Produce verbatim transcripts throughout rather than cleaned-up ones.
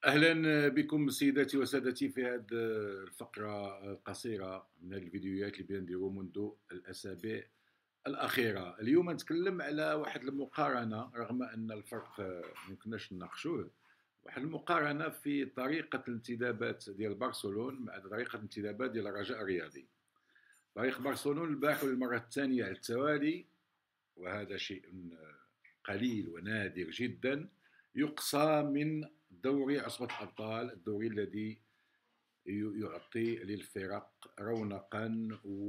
أهلا بكم سيداتي وسادتي في هذه الفقرة القصيرة من هذه الفيديوهات اللي بنديرو منذ الأسابيع الأخيرة. اليوم نتكلم على واحد المقارنة، رغم أن الفرق ما يمكنناش نناقشوه. واحد المقارنة في طريقة الانتدابات ديال برشلونة مع طريقة الانتدابات ديال الرجاء الرياضي. فريق برشلونة الباح للمرة الثانية على التوالي، وهذا شيء قليل ونادر جدا، يقصى من دوري عصبة الأبطال، الدوري الذي يعطي للفرق رونقا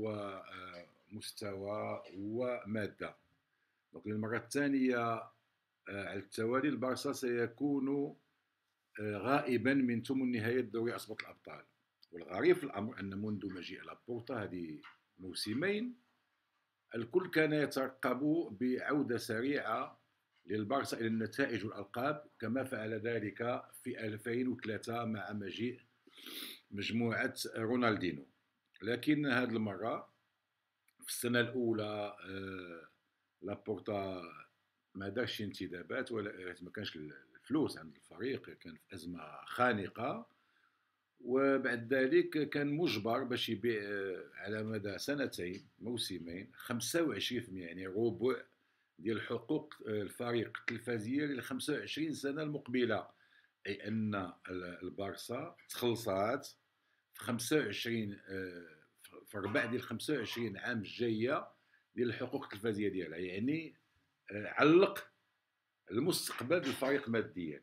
ومستوى ومادة. للمرة الثانية على التوالي البارسا سيكون غائبا من ثمن نهاية دوري عصبة الأبطال. والغريب في الأمر أن منذ مجيء لابورتا هذه موسمين الكل كان يترقب بعودة سريعة للبارسا إلى النتائج والألقاب، كما فعل ذلك في ألفين وثلاثة مع مجيء مجموعة رونالدينو. لكن هذه المرة في السنة الأولى لابورتا ما دارش انتدابات، ولا ما كانش الفلوس عند الفريق، كان في أزمة خانقة، وبعد ذلك كان مجبر باش يبيع على مدى سنتين موسمين خمسة وعشرين بالمئة، يعني ربع ديال حقوق الفريق التلفزية لل خمسة وعشرين سنة المقبلة. أي أن البارسا تخلصات في خمسة وعشرين في ربع ديال خمسة وعشرين عام الجاية ديال الحقوق التلفزية ديالها، يعني علق المستقبل الفريق ماديا.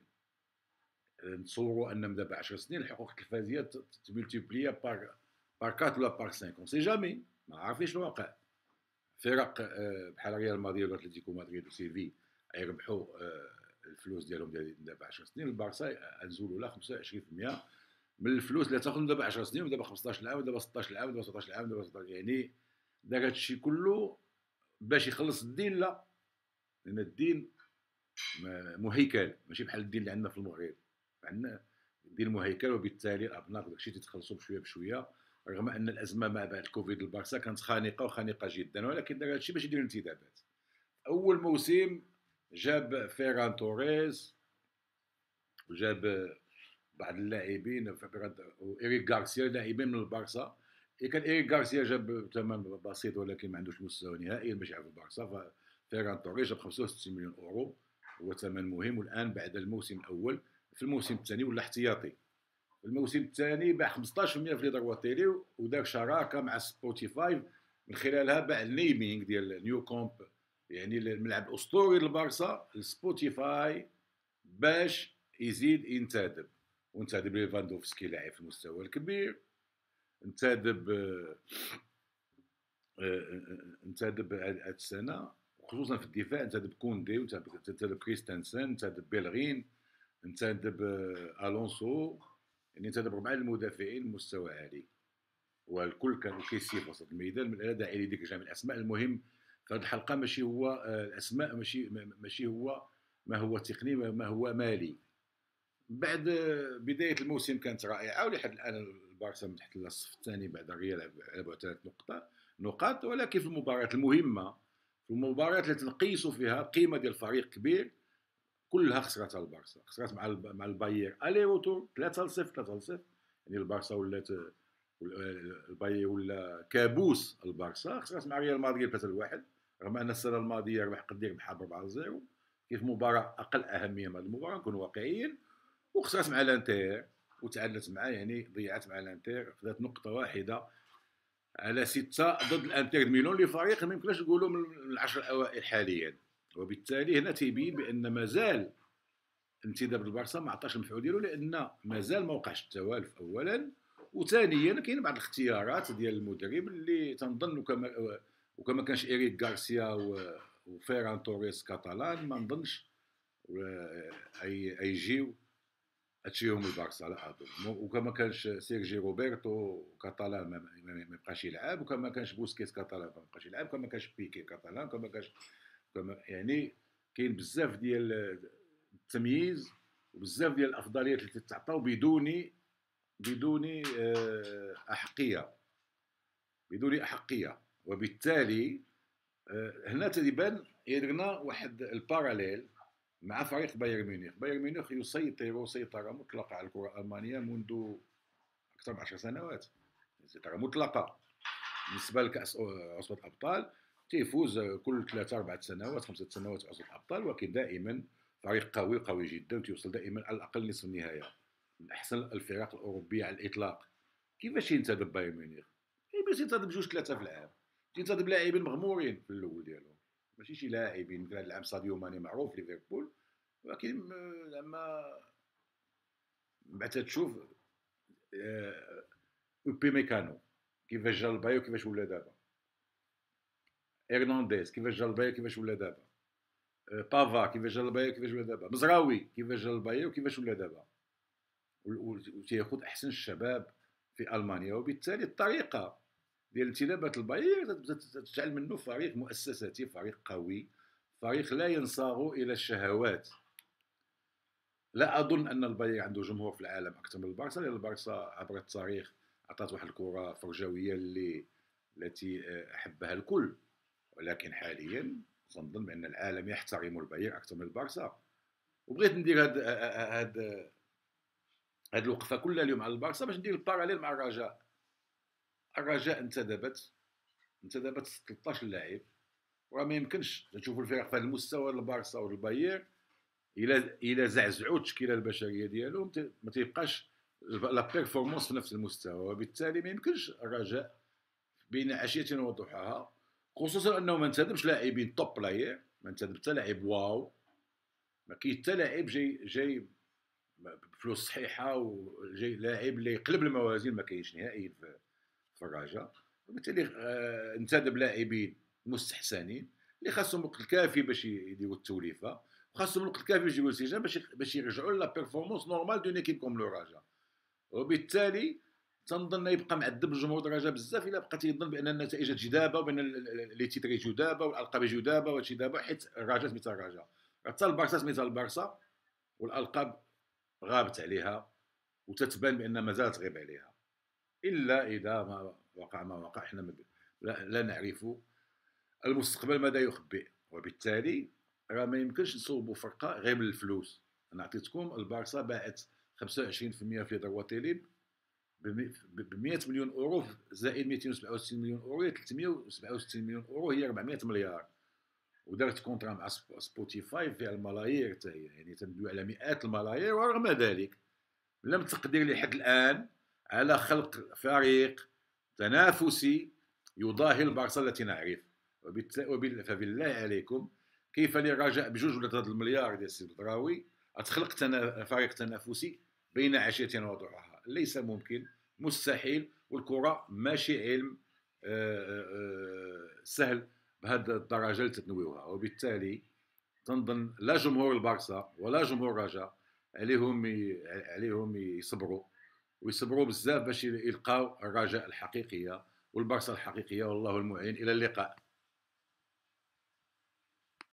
نتصوروا ان دابا عشر سنين الحقوق التلفزية تملتيبليا بار بار أربعة ولا بار خمسة، اون سي جامي، ما عارفين شنو واقع. فرق بحال ريال مدريد واتلتيكو مدريد وسيفي يربحوا الفلوس ديالهم دابا عشر سنين، البارسا نزولوا لها خمسة وعشرين بالمئة من الفلوس اللي تاخذ دابا عشر سنين، ودابا خمسطاش عام، ودابا ستطاش عام، ودابا سبعطاش عام، ودابا ستطاش، يعني دار هادشي كله باش يخلص الدين. لا، لان الدين مهيكل، ماشي بحال الدين اللي عندنا في المغرب. عندنا الدين مهيكل، وبالتالي الابناء داكشي تيتخلصوا بشويه بشويه، رغم ان الازمه ما بعد الكوفيد البارسا كانت خانقه وخانقه جدا، ولكن دار هادشي باش يدير الانتدابات. اول موسم جاب فيران توريز، وجاب بعض اللاعبين، وإيريك غارسيا، لاعبين من البارسا. كان إيريك غارسيا جاب ثمن بسيط، ولكن ما عندوش مستوى نهائيا باش يلعب في البارسا. ففيران توريز جاب خمسة وستين مليون اورو، هو ثمن مهم. والان بعد الموسم الاول، في الموسم الثاني ولا احتياطي. في الموسم الثاني باع خمسطاش بالمئة في لي دروات تيلي، ودار شراكه مع سبوتيفاي، من خلالها باع النيمينغ ديال نيو كومب، يعني الملعب الاسطوري للبارسا، لسبوتيفاي، باش يزيد ينتدب. وانتدب ليفاندوفسكي لاعب في المستوى الكبير، انتدب انتدب هذه السنه خصوصا في الدفاع، انتدب كوندي، وانتدب كريستنسن، انتدب بيلغين، انتدب الونسو، يعني انتدب ربعه المدافعين مستوى عالي، والكل كانوا كيسير في وسط الميدان. لا داعي لذكر جميع الاسماء. المهم في هذه الحلقه ماشي هو الاسماء، ماشي ماشي هو ما هو تقني، ما هو مالي. بعد بدايه الموسم كانت رائعه، ولحد الان البارسا من تحت الصف الثاني بعد الريال على بعد ثلاث نقطة نقاط. ولكن في المباريات المهمه، في المباريات التي نقيسوا فيها القيمه ديال فريق كبير، كلها خسرتها البارسا. خسرت مع مع الباير الي روتور ثلاثة صفر ثلاثة صفر، يعني البارسا ولات الباير ولا كابوس البارسا. خسرت مع ريال مدريد ثلاثة واحد، رغم ان السنه الماضيه ربح قد يربحها ب أربعة صفر، كيف مباراه اقل اهميه من هذه المباراه، نكونوا واقعيين. وخسرت مع الانتر وتعادلت معاه، يعني ضيعت مع الانتر، خذت نقطه واحده على سته ضد الانتر ميلون، اللي فريق ما يمكنش نقولوا من العشر الاوائل حاليا. وبالتالي هنا تيبين بان مازال انتداب البارسا ما عطاش المفعول ديالو، لان مازال ما وقعش التوالف اولا، وثانيا كاين بعض الاختيارات ديال المدرب اللي تنظن، وكما وكما كانش إيريك غارسيا وفيران توريس كاتالان، ما نظنش اي يجيو هادشيهم البارسا لا اظن. وكما كانش سيرجي روبرتو كاتالان ما بقاش يلعب، وكما كانش بوسكيت كاتالان ما بقاش يلعب، كما كانش بيكي كاتالان، كما كانش كما يعني كاين بزاف ديال التمييز وبزاف ديال الافضليات اللي تتعطاو بدون بدون احقيه، بدون احقيه. وبالتالي هنا تيبان يدرنا واحد الباراليل مع فريق بايرن ميونخ. بايرن ميونخ يسيطر سيطرة مطلقة على الكرة الألمانية منذ أكثر من عشر سنوات، سيطرة مطلقة. بالنسبة لكأس عصبة الأبطال تيفوز كل ثلاثة أربعة سنوات خمسة سنوات عصبة الأبطال، ولكن دائما فريق قوي قوي جدا، وتوصل دائما على الأقل نصف النهاية، من أحسن الفرق الأوروبية على الإطلاق. كيفاش ينتدب بايرن ميونخ؟ باش ينتدب جوج ثلاثة في العام، تينتدب لاعبين مغمورين في الأول ديالهم، ماشي شي لاعبين. مثل هذا العام ساديو ماني معروف ليفربول، ولكن زعما من بعد تشوف اوبي ميكانو كيفاش جا البايو كيفاش ولا دابا، هرنانديز كيفاش جا البايو كيفاش ولا دابا، بافا كيفاش جا البايو كيفاش ولا دابا، مزراوي كيفاش جا البايو كيفاش ولا دابا، وتياخذ احسن الشباب في المانيا. وبالتالي الطريقه ديال انتدابات الباير تجعل منه فريق مؤسساتي، فريق قوي، فريق لا ينصاغ الى الشهوات. لا اظن ان الباير عنده جمهور في العالم اكثر من البارسا، لان البارسا عبر التاريخ عطات واحد الكره فرجويه اللي التي احبها الكل، ولكن حاليا تنظن بان العالم يحترم الباير اكثر من البارسا. وبغيت ندير هاد هاد هاد الوقفه كلها اليوم على البارسا باش ندير الباراليل مع الرجاء. الرجاء انتدبت انتدبت ثلاثطاش لاعب، وراه ما يمكنش تشوفوا الفرق في هذا المستوى البارسا والباير الى الى زعزعوا التشكيله البشريه ديالهم ما تيبقاش لا بيرفورمانس في نفس المستوى، وبالتالي ما يمكنش الرجاء بين عشيه وضحاها، خصوصا انه ما انتدبش لاعبين توب بلاير، ما انتدب حتى لاعب واو، ما كاين حتى لاعب جاي جاي بفلوس صحيحه وجاي لاعب اللي يقلب الموازين، ما كاينش نهائيا في, في الرجاء. وبالتالي آه انتدب لاعبين مستحسنين اللي خاصهم الوقت الكافي باش يديروا التوليفه، وخاصهم الوقت الكافي باش يديروا الانسجام باش باش يرجعوا لا بيرفورمانس نورمال دون ايكيب كوم لو رجاء. وبالتالي تنظن يبقى معذب الجمهور الرجاء بزاف الا بقى تيظن بان النتائج تجي دابا وبان لي تيتر يجيو دابا والالقاب يجيو دابا وهادشي دابا، حيت الرجاء سميتها الرجاء، حتى البارسا سميتها البارسا والالقاب غابت عليها وتتبان بان مازال تغيب عليها، الا اذا ما وقع ما وقع. احنا لا, لا نعرف المستقبل ماذا يخبئ، وبالتالي راه ما يمكنش نصوبوا فرقه غير من الفلوس. انا عطيتكم البارسا باعت خمسة وعشرين بالمئة في ضربات ليب ب مئة مليون اورو زائد مئتين وسبعة وستين مليون اورو، ثلاثمئة وسبعة وستين مليون اورو هي أربعمئة مليار. ودارت كونترا مع سبوتيفاي فيها الملايير حتى هي، يعني تندوي على مئات الملايير. ورغم ذلك لم تقدر لحد الان على خلق فريق تنافسي يضاهي البارسا التي نعرف. فبالله عليكم كيف للرجاء بجوج ولا ثلاثة المليار ديال السي بدراوي تخلق تنا... فريق تنافسي بين عشية وضحاها؟ ليس ممكن، مستحيل. والكرة ماشي علم سهل بهذه الدرجة اللي تتنويوها. وبالتالي تنظن لا جمهور البارسا ولا جمهور الرجاء عليهم ي... عليهم يصبروا ويصبروا بزاف باش يلقاو الرجاء الحقيقية والبارسا الحقيقية. والله المعين، إلى اللقاء.